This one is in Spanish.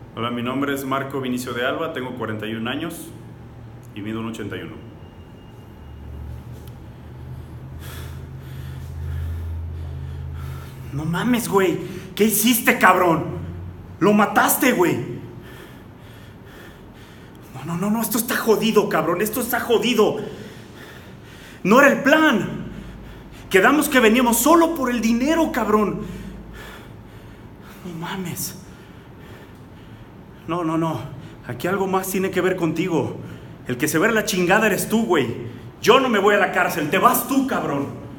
Hola, mi nombre es Marco Vinicio de Alba, tengo 41 años y mido un 81. No mames, güey. ¿Qué hiciste, cabrón? Lo mataste, güey. No, esto está jodido, cabrón. Esto está jodido. No era el plan. Quedamos que veníamos solo por el dinero, cabrón. No mames. No. Aquí algo más tiene que ver contigo. El que se ve la chingada eres tú, güey. Yo no me voy a la cárcel. Te vas tú, cabrón.